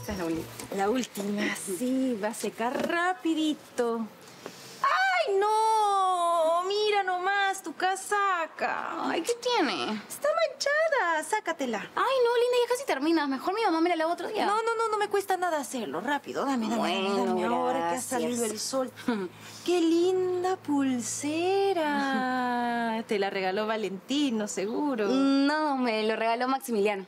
esta es la última. La última, sí, va a secar rapidito. ¡Ay, no! Mira nomás tu casaca. Ay, ¿qué tiene? Está manchada, sácatela. Ay, no, linda, ya casi termina. Mejor mi mamá me la lava otro día. No me cuesta nada hacerlo. Rápido, dame Bueno, ahora que ha gracias. salido el sol. ¡Qué linda pulsera! Te la regaló Valentino, seguro. No, me lo regaló Maximiliano.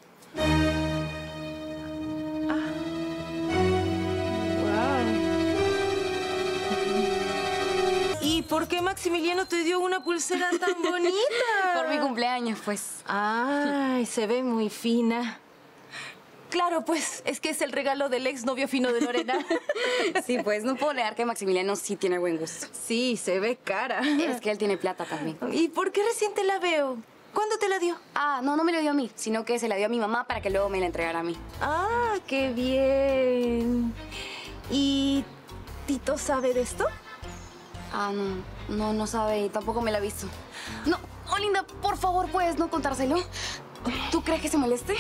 ¿Y por qué Maximiliano te dio una pulsera tan bonita? Por mi cumpleaños, pues. Ay, se ve muy fina. Claro, pues, es que es el regalo del exnovio fino de Lorena. Sí, pues, no puedo negar que Maximiliano sí tiene buen gusto. Sí, se ve cara. Es que él tiene plata también. ¿Y por qué recién te la veo? ¿Cuándo te la dio? Ah, no me lo dio a mí, sino que se la dio a mi mamá para que luego me la entregara a mí. Ah, qué bien. ¿Y Tito sabe de esto? Ah, no sabe y tampoco me la ha visto. No, Linda, por favor, ¿puedes no contárselo? ¿Tú crees que se moleste?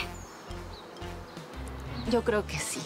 Yo creo que sí.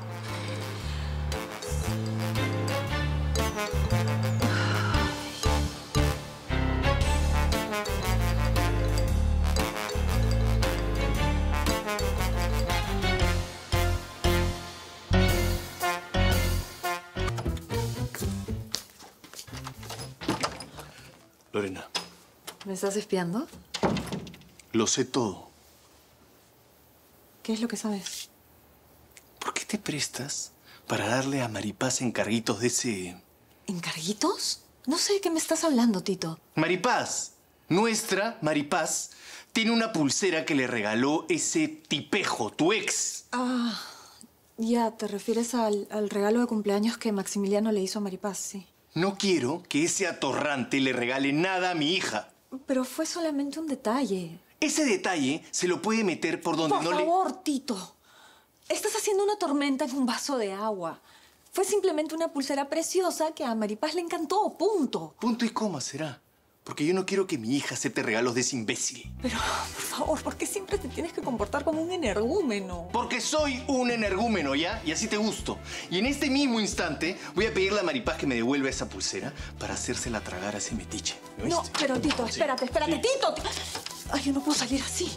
Lorena, ¿Me estás espiando? lo sé todo. ¿Qué es lo que sabes? ¿Por qué te prestas para darle a Maripaz encarguitos de ese... ¿Encarguitos? No sé de qué me estás hablando, Tito. Maripaz, nuestra Maripaz, tiene una pulsera que le regaló ese tipejo, tu ex. Ah, ya, te refieres al regalo de cumpleaños que Maximiliano le hizo a Maripaz, sí. No quiero que ese atorrante le regale nada a mi hija. Pero fue solamente un detalle. Ese detalle se lo puede meter por donde Por no favor, Tito. Estás haciendo una tormenta en un vaso de agua. Fue simplemente una pulsera preciosa que a Maripaz le encantó, punto. Punto y coma será. Porque yo no quiero que mi hija acepte regalos de ese imbécil. Pero, por favor, ¿por qué siempre te tienes que comportar como un energúmeno? Porque soy un energúmeno, ¿ya? Y así te gusto. Y en este mismo instante voy a pedirle a Maripaz que me devuelva esa pulsera para hacérsela tragar a ese metiche. ¿Me No, oíste? pero Tito, Sí. espérate, Sí. Tito. Ay, yo no puedo salir así.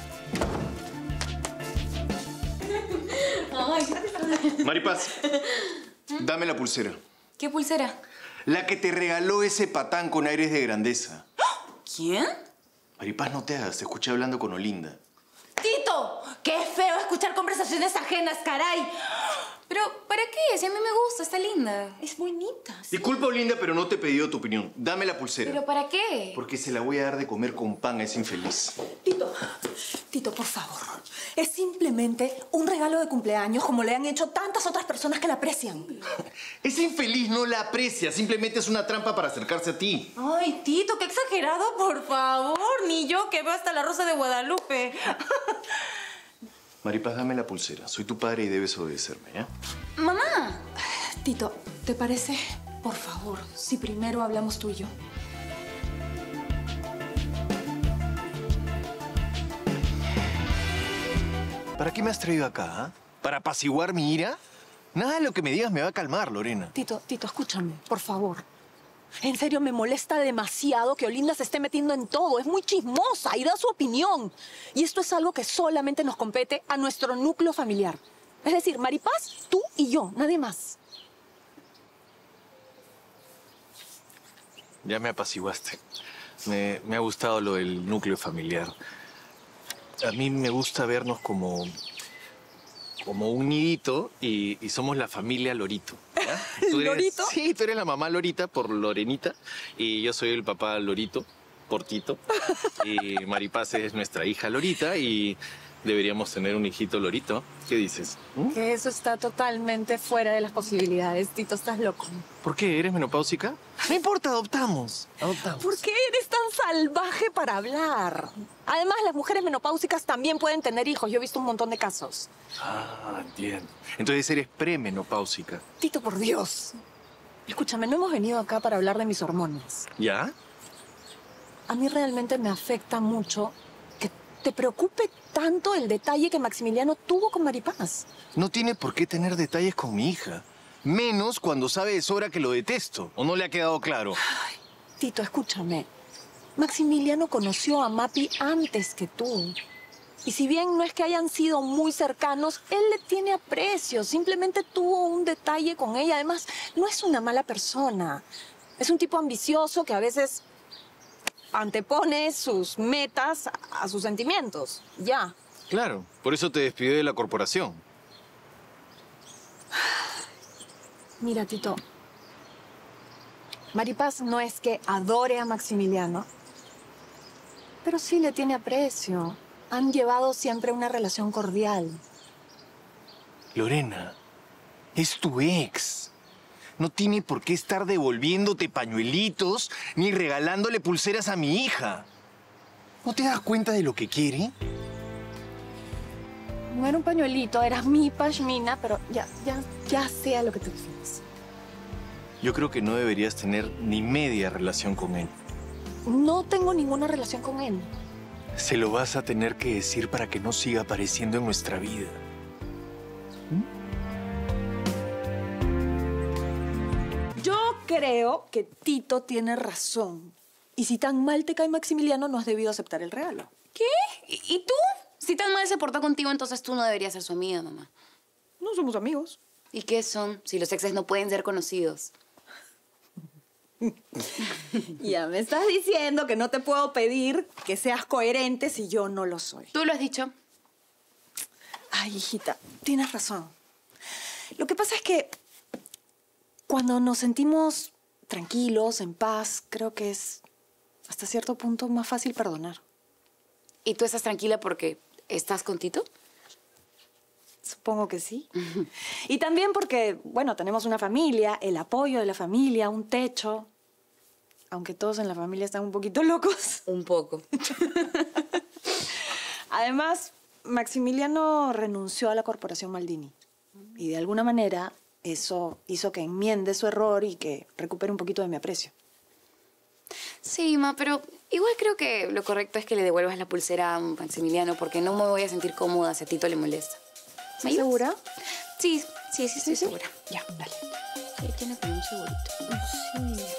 Maripaz, dame la pulsera. ¿Qué pulsera? La que te regaló ese patán con aires de grandeza. ¿Quién? Maripaz, no te hagas. Te escuché hablando con Olinda. ¡Tito! ¡Qué feo escuchar conversaciones ajenas, caray! ¿Pero para qué? Si a mí me gusta, está linda. Es bonita. Disculpa, Olinda, pero no te he pedido tu opinión. Dame la pulsera. ¿Pero para qué? Porque se la voy a dar de comer con pan a ese infeliz. Tito, por favor. Es simplemente un regalo de cumpleaños como le han hecho tantas otras personas que la aprecian. Ese infeliz no la aprecia. Simplemente es una trampa para acercarse a ti. Ay, Tito, qué exagerado, por favor. Ni yo que veo hasta la Rosa de Guadalupe. Maripaz, dame la pulsera. Soy tu padre y debes obedecerme, ¿ya? ¡Mamá! Tito, ¿te parece, por favor, si primero hablamos tú y yo? ¿Para qué me has traído acá, ah? ¿Para apaciguar mi ira? Nada de lo que me digas me va a calmar, Lorena. Tito, escúchame, por favor. En serio, me molesta demasiado que Olinda se esté metiendo en todo. Es muy chismosa y da su opinión. Y esto es algo que solamente nos compete a nuestro núcleo familiar. Es decir, Maripaz, tú y yo, nadie más. Ya me apaciguaste. Me ha gustado lo del núcleo familiar. A mí me gusta vernos como un nidito y somos la familia Lorito. ¿Ya? ¿Lorito? Sí, tú eres la mamá Lorita por Lorenita y yo soy el papá Lorito por Tito. Y Maripaz es nuestra hija Lorita y deberíamos tener un hijito Lorito. ¿Qué dices? ¿Mm? Que eso está totalmente fuera de las posibilidades. Tito, estás loco. ¿Por qué? ¿Eres menopáusica? No importa, adoptamos. ¿Por qué eres tan salvaje para hablar? Además, las mujeres menopáusicas también pueden tener hijos. Yo he visto un montón de casos. Ah, entiendo. Entonces eres premenopáusica. Tito, por Dios. Escúchame, no hemos venido acá para hablar de mis hormonas. ¿Ya? A mí realmente me afecta mucho que te preocupe tanto el detalle que Maximiliano tuvo con Maripaz. No tiene por qué tener detalles con mi hija. Menos cuando sabe de sobra que lo detesto. ¿O no le ha quedado claro? Tito, escúchame. Maximiliano conoció a Mapi antes que tú. Y si bien no es que hayan sido muy cercanos, él le tiene aprecio. Simplemente tuvo un detalle con ella. Además, no es una mala persona. Es un tipo ambicioso que a veces antepone sus metas a sus sentimientos. Ya. Claro, por eso te despidió de la corporación. Mira, Tito. Maripaz no es que adore a Maximiliano, pero sí le tiene aprecio. Han llevado siempre una relación cordial. Lorena, es tu ex. No tiene por qué estar devolviéndote pañuelitos ni regalándole pulseras a mi hija. ¿No te das cuenta de lo que quiere? No era un pañuelito, era mi pashmina, pero ya sé a lo que te refieres. Yo creo que no deberías tener ni media relación con él. No tengo ninguna relación con él. Se lo vas a tener que decir para que no siga apareciendo en nuestra vida. Yo creo que Tito tiene razón. Y si tan mal te cae Maximiliano, no has debido aceptar el regalo. ¿Qué? ¿Y tú? Si tan mal se portó contigo, entonces tú no deberías ser su amiga, mamá. No somos amigos. ¿Y qué son si los exes no pueden ser conocidos? Ya me estás diciendo que no te puedo pedir que seas coherente si yo no lo soy. Tú lo has dicho. Ay, hijita, tienes razón. Lo que pasa es que cuando nos sentimos tranquilos, en paz, creo que es hasta cierto punto más fácil perdonar. ¿Y tú estás tranquila porque estás con Tito? Supongo que sí. Y también porque, bueno, tenemos una familia, el apoyo de la familia, un techo. Aunque todos en la familia están un poquito locos. Un poco. Además, Maximiliano renunció a la corporación Maldini. Y de alguna manera eso hizo que enmiende su error y que recupere un poquito de mi aprecio. Sí, ma, pero igual creo que lo correcto es que le devuelvas la pulsera a Maximiliano porque no me voy a sentir cómoda si a Tito le molesta. ¿Me ayudas? ¿Segura? Sí, estoy segura. Ya, dale. Sí, tiene como un segurito. Sí.